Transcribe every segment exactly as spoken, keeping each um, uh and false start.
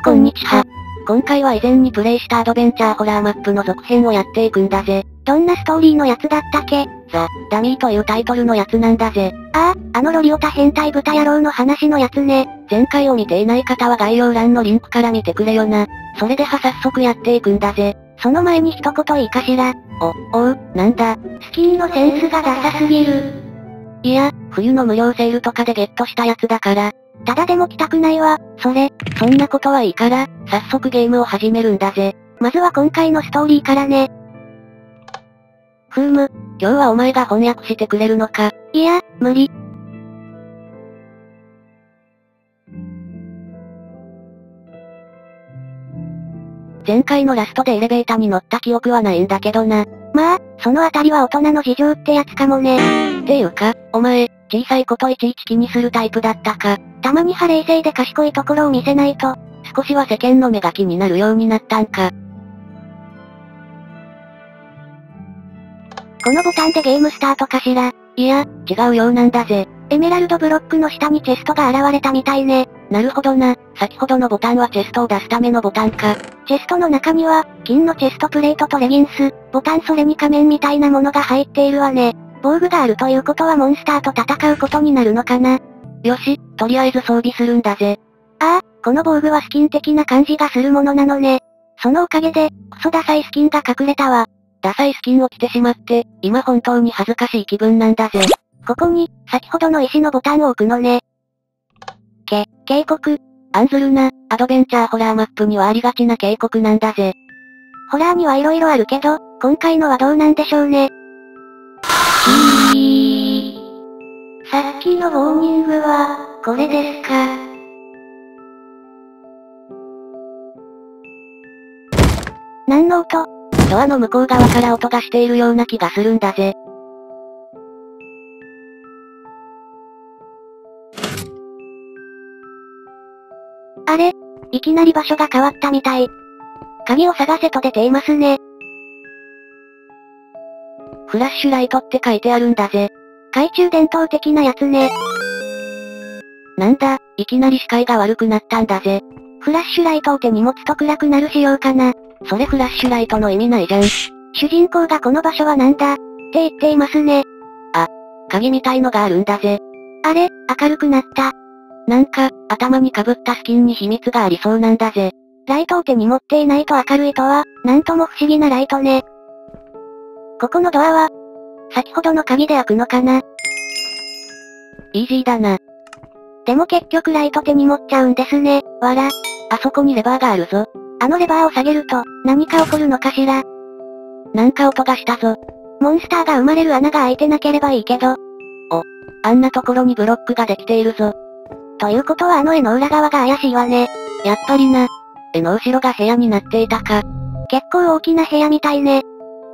こんにちは。今回は以前にプレイしたアドベンチャーホラーマップの続編をやっていくんだぜ。 どんなストーリーのやつだったっけ？ ザ・ダミーというタイトルのやつなんだぜ。 ああ、あのロリオタ変態豚野郎の話のやつね。 前回を見ていない方は概要欄のリンクから見てくれよな。それでは早速やっていくんだぜ。 その前に一言いいかしら。 お、おう、なんだ。 スキンのセンスがダサすぎる。 いや、冬の無料セールとかでゲットしたやつだから。 ただでも着たくないわ、それ。 そんなことはいいから、早速ゲームを始めるんだぜ。 まずは今回のストーリーからね。 ふーむ、今日はお前が翻訳してくれるのか。 いや、無理。 前回のラストでエレベーターに乗った記憶はないんだけどな。 まあ、そのあたりは大人の事情ってやつかもね。 っていうか、お前、小さいこといちいち気にするタイプだったか。 たまには冷静で賢いところを見せないと。 少しは世間の目が気になるようになったんか。 このボタンでゲームスタートかしら。 いや、違うようなんだぜ。 エメラルドブロックの下にチェストが現れたみたいね。 なるほどな。先ほどのボタンはチェストを出すためのボタンか。 チェストの中には、金のチェストプレートとレギンス、ボタンそれに仮面みたいなものが入っているわね。防具があるということはモンスターと戦うことになるのかな。 よし、とりあえず装備するんだぜ。 ああ、この防具はスキン的な感じがするものなのね。そのおかげで、クソダサいスキンが隠れたわ。 ダサいスキンを着てしまって、今本当に恥ずかしい気分なんだぜ。 ここに、先ほどの石のボタンを置くのね。け、警告。 案ずるな、アドベンチャーホラーマップにはありがちな警告なんだぜ。 ホラーには色々あるけど、今回のはどうなんでしょうね。さっきのウォーニングは、これですか？何の音？ ドアの向こう側から音がしているような気がするんだぜ。 あれ？いきなり場所が変わったみたい。鍵を探せと出ていますね。 フラッシュライトって書いてあるんだぜ。 懐中電灯的なやつね。 なんだ、いきなり視界が悪くなったんだぜ。 フラッシュライトを手に持つと暗くなる仕様かな。 それフラッシュライトの意味ないじゃん。 主人公がこの場所はなんだって言っていますね。 あ、鍵みたいのがあるんだぜ。 あれ、明るくなった。 なんか、頭に被ったスキンに秘密がありそうなんだぜ。 ライトを手に持っていないと明るいとは、なんとも不思議なライトね。ここのドアは、先ほどの鍵で開くのかな？ イージーだな。 でも結局ライト手に持っちゃうんですね、わら。 あそこにレバーがあるぞ。 あのレバーを下げると、何か起こるのかしら？ なんか音がしたぞ。 モンスターが生まれる穴が開いてなければいいけど。 お、あんなところにブロックができているぞ。 ということはあの絵の裏側が怪しいわね。 やっぱりな。絵の後ろが部屋になっていたか。 結構大きな部屋みたいね。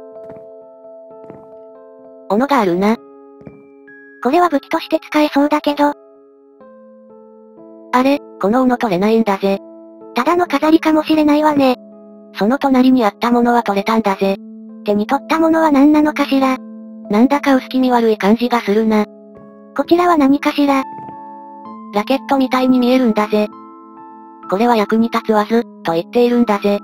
斧があるな。 これは武器として使えそうだけど。 あれ、この斧取れないんだぜ。 ただの飾りかもしれないわね。 その隣にあったものは取れたんだぜ。 手に取ったものは何なのかしら。 なんだか薄気味悪い感じがするな。 こちらは何かしら。 ラケットみたいに見えるんだぜ。これは役に立つわず、と言っているんだぜ。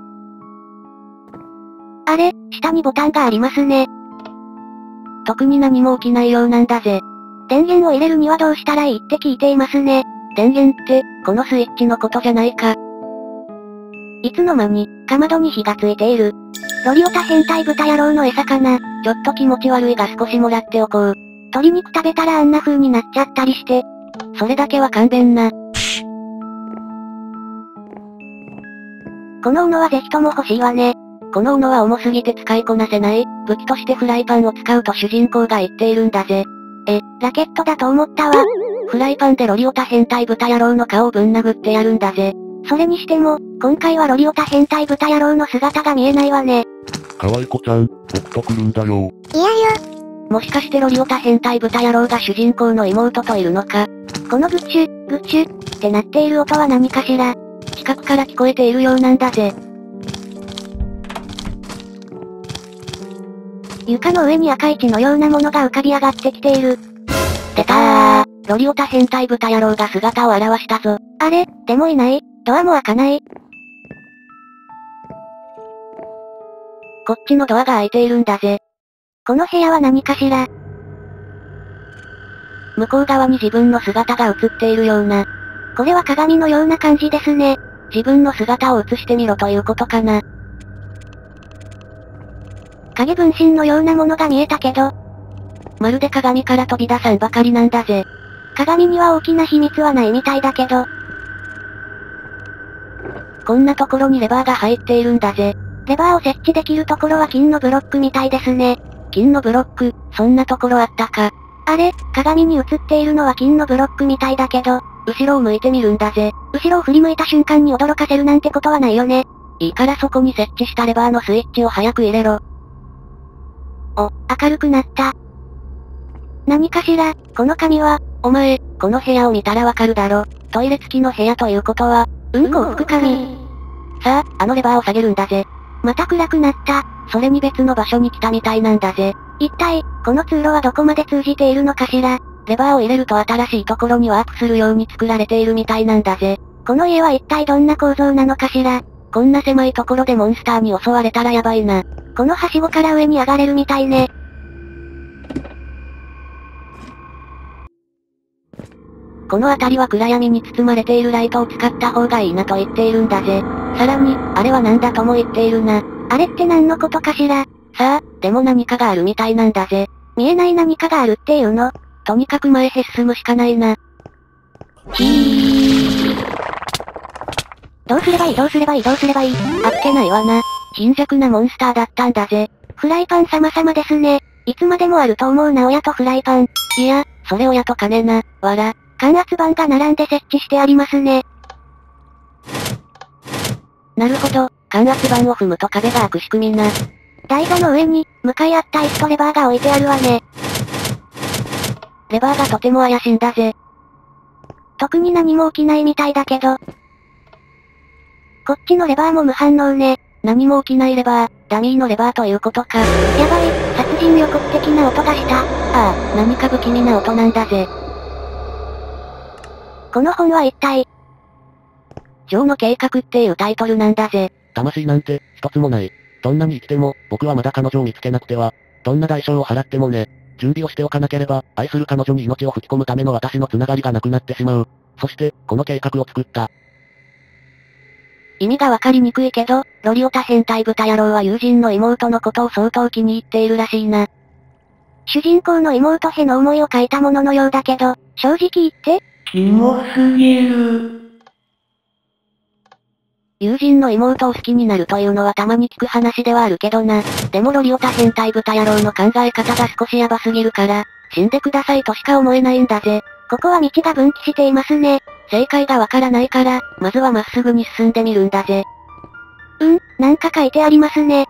あれ、下にボタンがありますね。 特に何も起きないようなんだぜ。 電源を入れるにはどうしたらいいって聞いていますね。 電源って、このスイッチのことじゃないか。 いつの間に、かまどに火がついている。ロリオタ変態豚野郎の餌かな。 ちょっと気持ち悪いが少しもらっておこう。 鶏肉食べたらあんな風になっちゃったりして。 それだけは勘弁な。 この斧はぜひとも欲しいわね。 この斧は重すぎて使いこなせない。武器としてフライパンを使うと主人公が言っているんだぜ。 え、ラケットだと思ったわ。 フライパンでロリオタ変態豚野郎の顔をぶん殴ってやるんだぜ。 それにしても、今回はロリオタ変態豚野郎の姿が見えないわね。 かわいこちゃん、僕と来るんだよ。 いやいや。 もしかしてロリオタ変態豚野郎が主人公の妹といるのか。 このグチュ、グチュ、ってなっている音は何かしら。 近くから聞こえているようなんだぜ。 床の上に赤い血のようなものが浮かび上がってきている。 出たー。ロリオタ変態豚野郎が姿を現したぞ。 あれ、でもいない。ドアも開かない。 こっちのドアが開いているんだぜ。 この部屋は何かしら？ 向こう側に自分の姿が映っているような。 これは鏡のような感じですね。 自分の姿を映してみろということかな。 影分身のようなものが見えたけど、 まるで鏡から飛び出さんばかりなんだぜ。 鏡には大きな秘密はないみたいだけど、 こんなところにレバーが入っているんだぜ。 レバーを設置できるところは金のブロックみたいですね。 金のブロック、そんなところあったか。 あれ、鏡に映っているのは金のブロックみたいだけど、 後ろを向いてみるんだぜ。 後ろを振り向いた瞬間に驚かせるなんてことはないよね。 いいからそこに設置したレバーのスイッチを早く入れろ。 お、明るくなった。何かしら、この紙は。 お前、この部屋を見たらわかるだろ。トイレ付きの部屋ということは、 うんこを拭く紙。 さあ、あのレバーを下げるんだぜ。 また暗くなった。 それに別の場所に来たみたいなんだぜ。 一体、この通路はどこまで通じているのかしら。 レバーを入れると新しいところにワープするように作られているみたいなんだぜ。 この家は一体どんな構造なのかしら。 こんな狭いところでモンスターに襲われたらやばいな。 このはしごから上に上がれるみたいね。 この辺りは暗闇に包まれているライトを使った方がいいなと言っているんだぜ。さらに、あれは何だとも言っているな。 あれって何のことかしら。 さあ、でも何かがあるみたいなんだぜ。 見えない何かがあるっていうの？ とにかく前へ進むしかないな。 ひー。どうすればいいどうすればいいどうすればいい。 あっけないわな。貧弱なモンスターだったんだぜ。 フライパン様々ですね。いつまでもあると思うな親とフライパン。 いや、それ親と金な、わら。 感圧板が並んで設置してありますね。 なるほど、感圧板を踏むと壁が開く仕組みな。 台座の上に、向かい合った椅子とレバーが置いてあるわね。 レバーがとても怪しいんだぜ。 特に何も起きないみたいだけど。こっちのレバーも無反応ね。 何も起きないレバー、ダミーのレバーということか。 やばい、殺人予告的な音がした。 ああ、何か不気味な音なんだぜ。 この本は一体、 ジョーの計画っていうタイトルなんだぜ。 魂なんて、一つもない。どんなに生きても、僕はまだ彼女を見つけなくては。どんな代償を払ってもね。準備をしておかなければ、愛する彼女に命を吹き込むための私のつながりがなくなってしまう。そして、この計画を作った。 意味がわかりにくいけど、ロリオタ変態豚野郎は友人の妹のことを相当気に入っているらしいな。 主人公の妹への思いを書いたもののようだけど、正直言って、 キモすぎる。 友人の妹を好きになるというのはたまに聞く話ではあるけどな。でもロリオタ変態豚野郎の考え方が少しヤバすぎるから、死んでくださいとしか思えないんだぜ。 ここは道が分岐していますね。 正解がわからないから、まずはまっすぐに進んでみるんだぜ。 うん、なんか書いてありますね。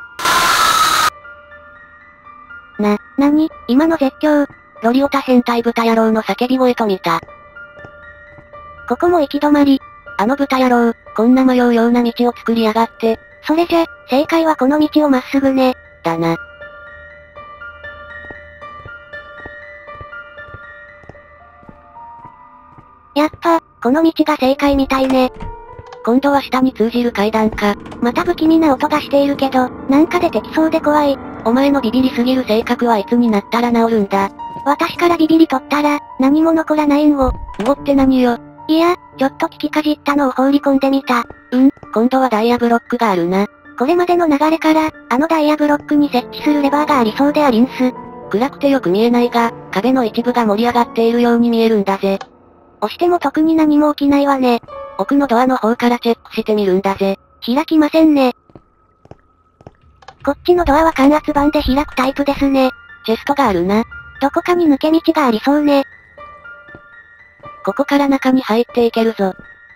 な、なに、今の絶叫。 ロリオタ変態豚野郎の叫び声と見た。 ここも行き止まり。 あの豚野郎、こんな迷うような道を作りやがって。 それじゃ、正解はこの道をまっすぐね。 だな。 やっぱ、この道が正解みたいね。 今度は下に通じる階段か。 また不気味な音がしているけど、なんか出てきそうで怖い。 お前のビビりすぎる性格はいつになったら治るんだ。 私からビビり取ったら、何も残らないんを。 んごって何よ。 いや、ちょっと聞きかじったのを放り込んでみた。 うん、今度はダイヤブロックがあるな。 これまでの流れから、あのダイヤブロックに設置するレバーがありそうでありんす。 暗くてよく見えないが、壁の一部が盛り上がっているように見えるんだぜ。 押しても特に何も起きないわね。 奥のドアの方からチェックしてみるんだぜ。 開きませんね。こっちのドアは感圧板で開くタイプですね。 チェストがあるな。 どこかに抜け道がありそうね。 ここから中に入っていけるぞ。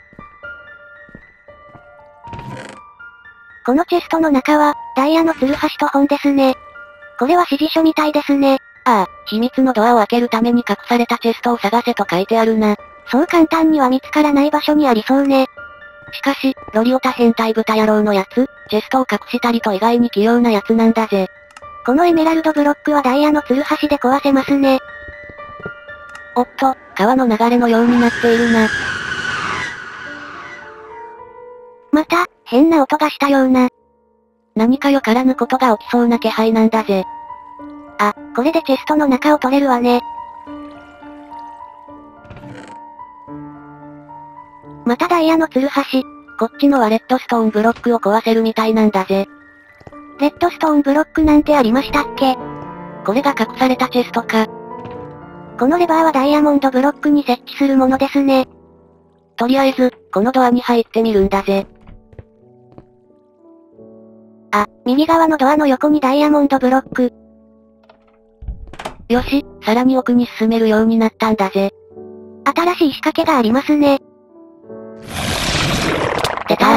このチェストの中は、ダイヤのツルハシと本ですね。これは指示書みたいですね。 ああ、秘密のドアを開けるために隠されたチェストを探せと書いてあるな。 そう簡単には見つからない場所にありそうね。 しかし、ロリオタ変態豚野郎のやつ、チェストを隠したりと意外に器用なやつなんだぜ。 このエメラルドブロックはダイヤのツルハシで壊せますね。 おっと、川の流れのようになっているな。 また、変な音がしたような。 何かよからぬことが起きそうな気配なんだぜ。 あ、これでチェストの中を取れるわね。またダイヤのツルハシ。 こっちのはレッドストーンブロックを壊せるみたいなんだぜ。 レッドストーンブロックなんてありましたっけ？ これが隠されたチェストか。 このレバーはダイヤモンドブロックに設置するものですね。 とりあえず、このドアに入ってみるんだぜ。 あ、右側のドアの横にダイヤモンドブロック。 よし、さらに奥に進めるようになったんだぜ。 新しい仕掛けがありますね。 出たー。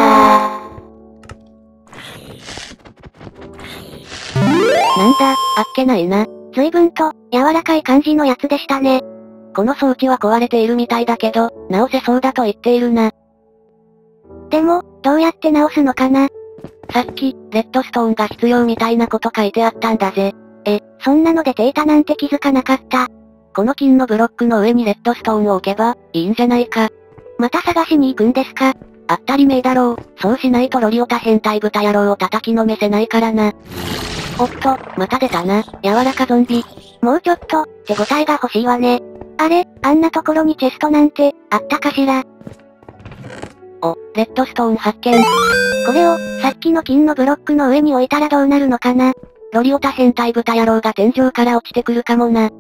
なんだ、あっけないな。 随分と、柔らかい感じのやつでしたね。 この装置は壊れているみたいだけど、直せそうだと言っているな。 でも、どうやって直すのかな？ さっき、レッドストーンが必要みたいなこと書いてあったんだぜ。 え、そんなの出ていたなんて気づかなかった。 この金のブロックの上にレッドストーンを置けば、いいんじゃないか。 また探しに行くんですか？ あったりめえだろう。そうしないとロリオタ変態豚野郎を叩きのめせないからな。おっと、また出たな。柔らかゾンビ。 もうちょっと、手応えが欲しいわね。あれ、あんなところにチェストなんて、あったかしら。 お、レッドストーン発見。 これを、さっきの金のブロックの上に置いたらどうなるのかな？ ロリオタ変態豚野郎が天井から落ちてくるかもな。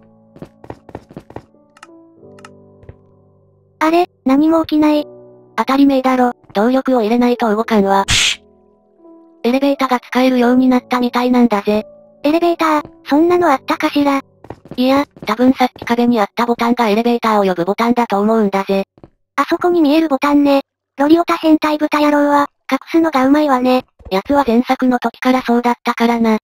あれ、何も起きない。 当たり前だろ、動力を入れないと動かんわ。エレベーターが使えるようになったみたいなんだぜ。 エレベーター、そんなのあったかしら？ いや、多分さっき壁にあったボタンがエレベーターを呼ぶボタンだと思うんだぜ。 あそこに見えるボタンね。ロリオタ変態豚野郎は、隠すのがうまいわね。 奴は前作の時からそうだったからな。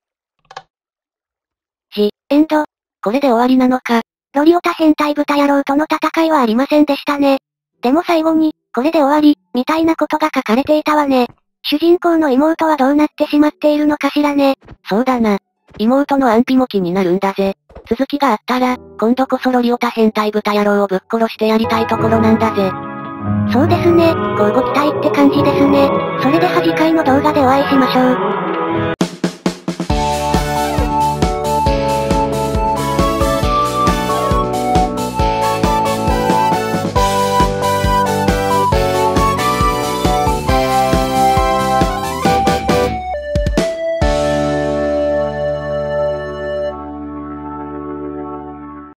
ジ、エンド。 これで終わりなのか。 ロリオタ変態豚野郎との戦いはありませんでしたね。でも最後に、これで終わり、みたいなことが書かれていたわね。主人公の妹はどうなってしまっているのかしらね。 そうだな。妹の安否も気になるんだぜ。続きがあったら、今度こそロリオタ変態豚野郎をぶっ殺してやりたいところなんだぜ。 そうですね、乞うご期待って感じですね。それでは次回の動画でお会いしましょう。